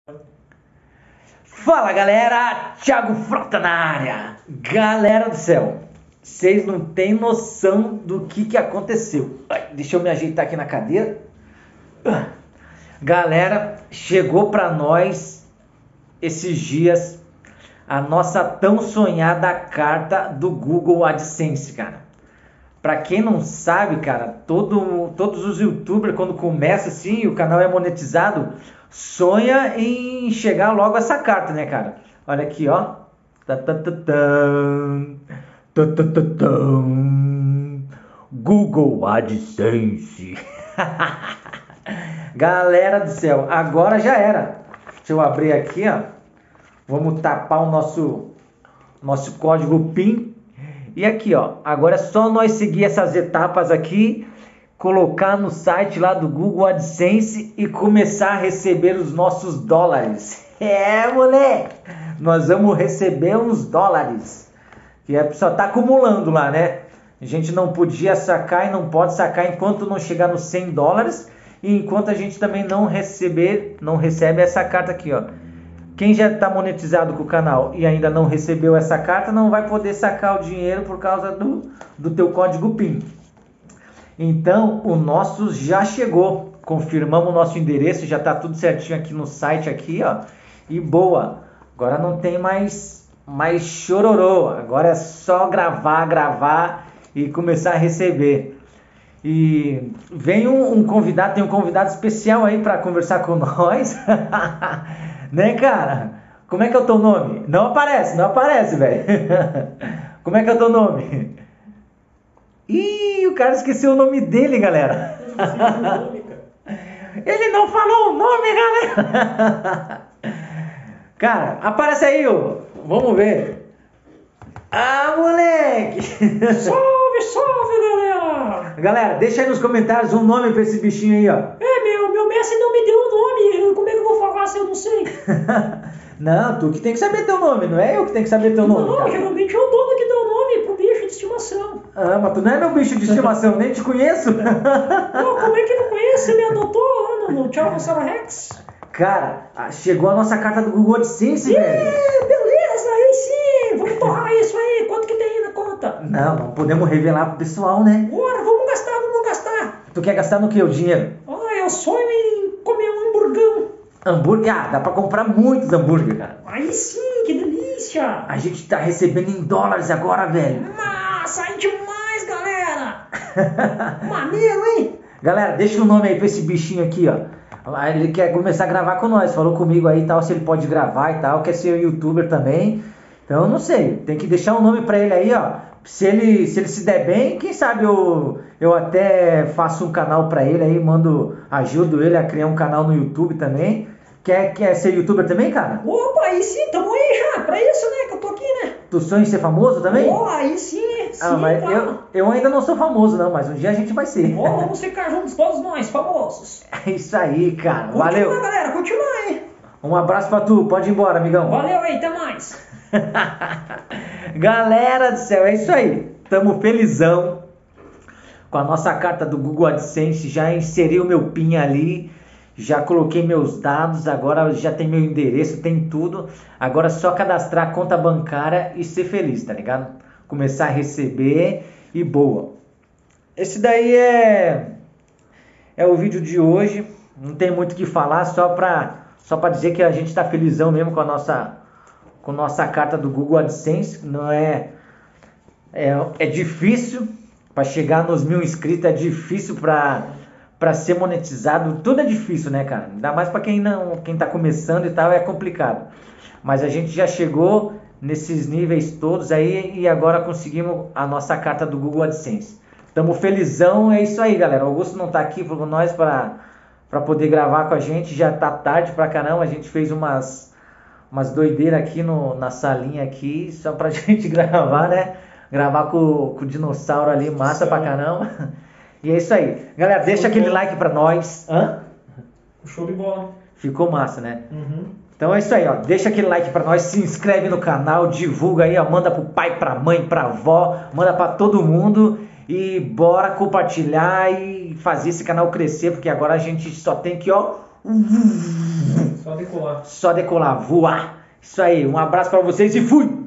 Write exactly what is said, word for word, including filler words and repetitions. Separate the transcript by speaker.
Speaker 1: Fala galera, Thiago Frota na área. Galera do céu, vocês não têm noção do que que aconteceu. Ai, deixa eu me ajeitar aqui na cadeira. Galera, chegou pra nós esses dias a nossa tão sonhada carta do Google AdSense, cara. Pra quem não sabe, cara, todo, todos os youtubers quando começa assim, o canal é monetizado, sonha em chegar logo a essa carta, né, cara? Olha aqui, ó. Google AdSense. Galera do céu, agora já era. Deixa eu abrir aqui, ó. Vamos tapar o nosso nosso código PIN. E aqui, ó, agora é só nós seguir essas etapas aqui, colocar no site lá do Google AdSense e começar a receber os nossos dólares. É, moleque! Nós vamos receber uns dólares. Que é só tá acumulando lá, né? A gente não podia sacar e não pode sacar enquanto não chegar nos cem dólares e enquanto a gente também não receber, não recebe essa carta aqui, ó. Quem já está monetizado com o canal e ainda não recebeu essa carta não vai poder sacar o dinheiro por causa do, do teu código PIN. Então o nosso já chegou, confirmamos o nosso endereço, já está tudo certinho aqui no site aqui, ó. E boa, agora não tem mais, mais chororô, agora é só gravar, gravar e começar a receber. E vem um, um convidado, tem um convidado especial aí para conversar com nós. Né, cara? Como é que é o teu nome? Não aparece, não aparece, velho. Como é que é o teu nome? Ih, o cara esqueceu o nome dele, galera. Ele não falou o nome, galera. Cara, aparece aí, ó. Vamos ver. Ah, moleque.
Speaker 2: Salve, salve, galera.
Speaker 1: Galera, deixa aí nos comentários um nome pra esse bichinho aí, ó.
Speaker 2: É, meu, meu mestre não me deu um nome. Como é que eu vou falar se eu não sei?
Speaker 1: Não, tu que tem que saber teu nome, não é eu que tenho que saber teu nome,
Speaker 2: Não,
Speaker 1: cara.
Speaker 2: geralmente é o dono que dá o nome pro bicho de estimação.
Speaker 1: Ah, mas tu não é meu bicho de estimação, nem te conheço.
Speaker 2: Não, como é que não conhece? Você me adotou lá no, no Thiago Rex?
Speaker 1: Cara, chegou a nossa carta do Google AdSense, velho.
Speaker 2: É, beleza, aí sim. Vamos torrar isso aí. Quanto que tem aí na conta?
Speaker 1: Não, não podemos revelar pro pessoal, né?
Speaker 2: Bora, vamos gastar, vamos gastar.
Speaker 1: Tu quer gastar no que o dinheiro?
Speaker 2: Ah, eu sonho em comer um hamburgão.
Speaker 1: Hambúrguer? Ah, dá pra comprar muitos hambúrguer, cara.
Speaker 2: Aí sim, que delícia.
Speaker 1: A gente tá recebendo em dólares agora, velho.
Speaker 2: Nossa, aí demais, galera. Maneiro, hein?
Speaker 1: Galera, deixa o nome aí pra esse bichinho aqui, ó. Ele quer começar a gravar com nós, falou comigo aí e tal, se ele pode gravar e tal, quer ser youtuber também. Então eu não sei, tem que deixar um nome pra ele aí, ó. Se ele se, ele se der bem, quem sabe eu, eu até faço um canal pra ele aí, mando, ajudo ele a criar um canal no YouTube também. Quer, quer ser youtuber também, cara?
Speaker 2: Opa, aí sim, tamo aí já, pra isso, né, que eu tô aqui, né?
Speaker 1: Tu sonha em ser famoso também?
Speaker 2: Ó, aí sim, sim,
Speaker 1: Ah, mas
Speaker 2: tá.
Speaker 1: eu, eu ainda não sou famoso não, mas um dia a gente vai ser.
Speaker 2: Ó, vamos ficar juntos todos nós, famosos.
Speaker 1: É isso aí, cara.
Speaker 2: Continua,
Speaker 1: Valeu.
Speaker 2: galera, continua aí.
Speaker 1: Um abraço pra tu, pode ir embora, amigão.
Speaker 2: Valeu aí, até mais.
Speaker 1: Galera do céu, é isso aí. Tamo felizão com a nossa carta do Google AdSense. Já inseri o meu PIN ali, já coloquei meus dados, agora já tem meu endereço, tem tudo. Agora é só cadastrar a conta bancária e ser feliz, tá ligado? Começar a receber e boa. Esse daí é é o vídeo de hoje. Não tem muito o que falar, só pra, só pra dizer que a gente tá felizão mesmo com a nossa, com a nossa carta do Google AdSense. Não é, é, é difícil para chegar nos mil inscritos, é difícil para para ser monetizado, tudo é difícil, né, cara? Ainda mais para quem não, quem tá começando e tal, é complicado. Mas a gente já chegou nesses níveis todos aí e agora conseguimos a nossa carta do Google AdSense. Tamo felizão, é isso aí, galera. O Augusto não tá aqui com nós para para poder gravar com a gente, já tá tarde pra caramba, a gente fez umas umas doideiras aqui no, na salinha aqui, só pra gente gravar, né? Gravar com, com o dinossauro ali, massa pra caramba. E é isso aí. Galera, deixa aquele like pra nós. Hã?
Speaker 2: Show de bola.
Speaker 1: Ficou massa, né?
Speaker 2: Uhum.
Speaker 1: Então é isso aí, ó. Deixa aquele like pra nós, se inscreve no canal, divulga aí, ó. Manda pro pai, pra mãe, pra avó, manda pra todo mundo. E bora compartilhar e fazer esse canal crescer, porque agora a gente só tem que, ó...
Speaker 3: Só decolar.
Speaker 1: Só decolar, voar. Isso aí, um abraço pra vocês e fui!